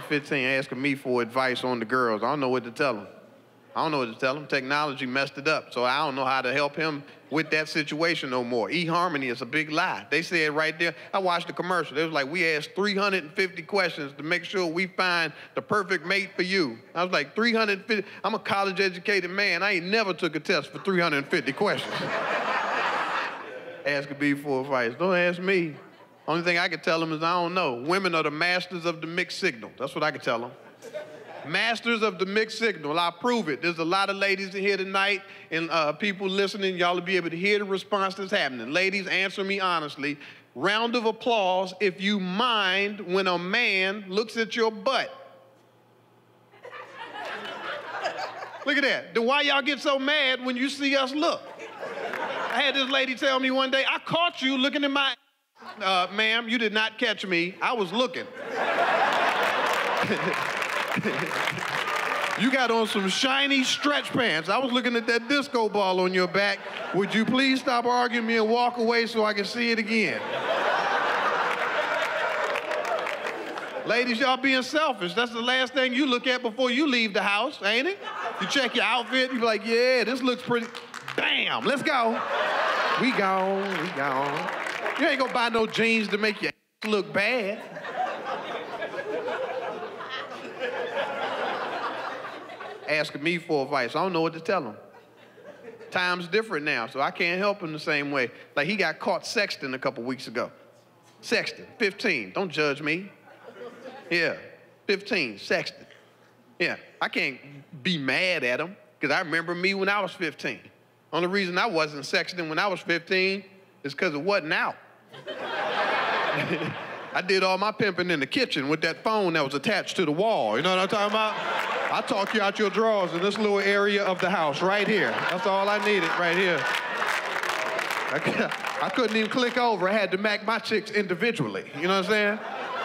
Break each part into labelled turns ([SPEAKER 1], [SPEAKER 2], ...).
[SPEAKER 1] 15 asking me for advice on the girls. I don't know what to tell them. I don't know what to tell him. Technology messed it up, so I don't know how to help him with that situation no more. eHarmony is a big lie. They said right there, I watched the commercial. It was like, we asked 350 questions to make sure we find the perfect mate for you. I was like, 350? I'm a college-educated man. I ain't never took a test for 350 questions. Asking me for advice. Don't ask me. Only thing I can tell them is I don't know. Women are the masters of the mixed signal. That's what I can tell them. Masters of the mixed signal. I'll prove it. There's a lot of ladies in here tonight and people listening. Y'all will be able to hear the response that's happening. Ladies, answer me honestly. Round of applause if you mind when a man looks at your butt. Look at that. Then why y'all get so mad when you see us look? I had this lady tell me one day, I caught you looking at my... ma'am, you did not catch me. I was looking. You got on some shiny stretch pants. I was looking at that disco ball on your back. Would you please stop arguing me and walk away so I can see it again? Ladies, y'all being selfish. That's the last thing you look at before you leave the house, ain't it? You check your outfit, you be like, yeah, this looks pretty. Bam, let's go. We gone. You ain't gonna buy no jeans to make your look bad. Asking me for advice. I don't know what to tell him. Time's different now, so I can't help him the same way. Like he got caught sexting a couple weeks ago. Sexting, 15, don't judge me. Yeah, 15, sexting. Yeah, I can't be mad at him because I remember me when I was 15. Only reason I wasn't sexting when I was 15 is because it wasn't out. I did all my pimping in the kitchen with that phone that was attached to the wall. You know what I'm talking about? I talk you out your drawers in this little area of the house right here. That's all I needed right here. I couldn't even click over. I had to Mac my chicks individually. You know what I'm saying?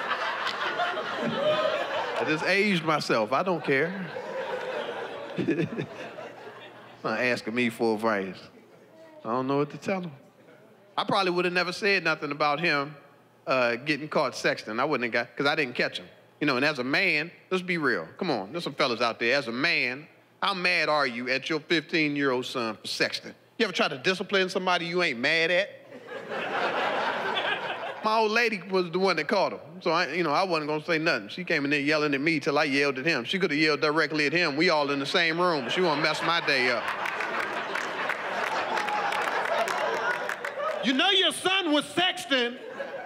[SPEAKER 1] I just aged myself. I don't care. Not asking me for advice. I don't know what to tell him. I probably would have never said nothing about him getting caught sexting. I wouldn't have got, because I didn't catch him. You know, and as a man, let's be real. Come on, there's some fellas out there. As a man, how mad are you at your 15-year-old son for sexting? You ever try to discipline somebody you ain't mad at? My old lady was the one that caught him. So, I wasn't going to say nothing. She came in there yelling at me till I yelled at him. She could have yelled directly at him. We all in the same room, but she won't mess my day up. You know your son was sexting.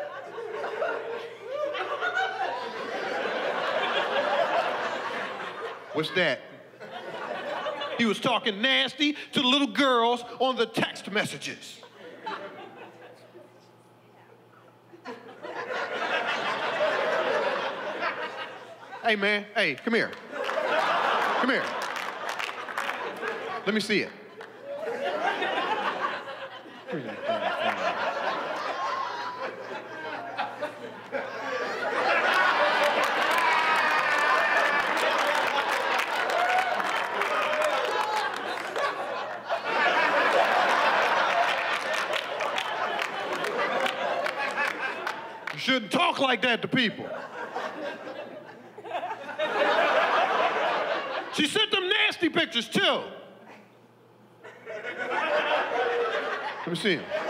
[SPEAKER 1] What's that? He was talking nasty to the little girls on the text messages. Hey, man. Hey, come here. Come here. Let me see it. You shouldn't talk like that to people. She sent them nasty pictures, too. Let me see him.